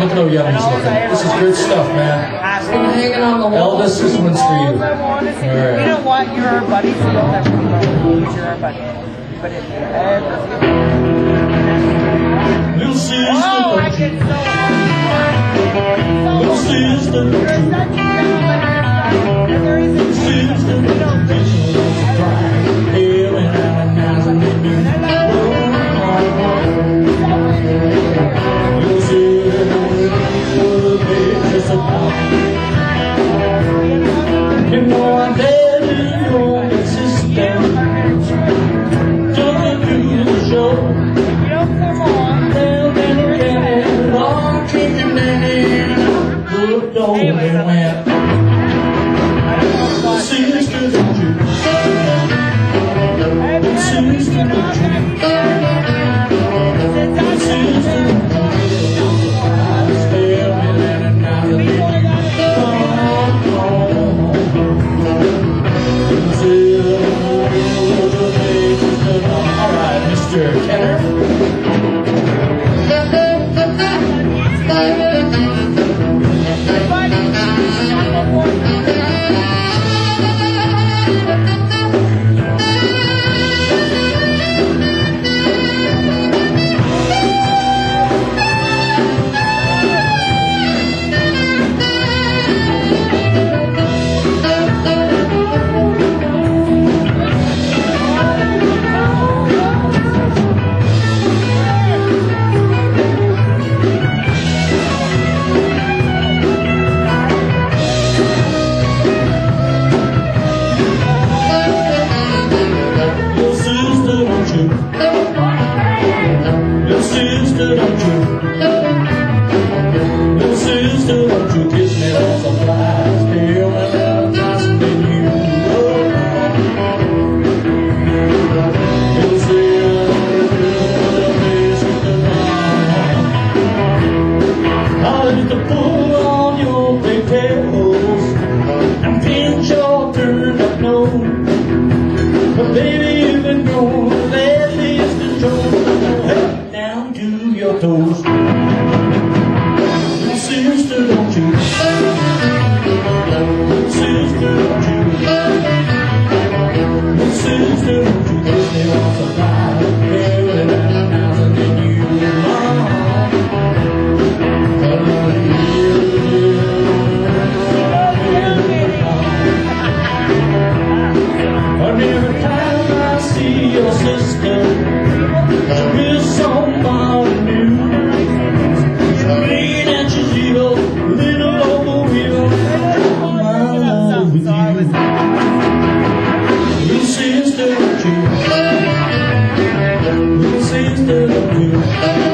Look at how young he's looking. This is good stuff, man. Hanging on the wall. Elvis, this one's for you. All right. You know what? You're our buddy, so you'll never be wrong. You're our buddy. But it's Little sister, oh, I get so little sister, you're such a and there isn't sister, we don't do sister,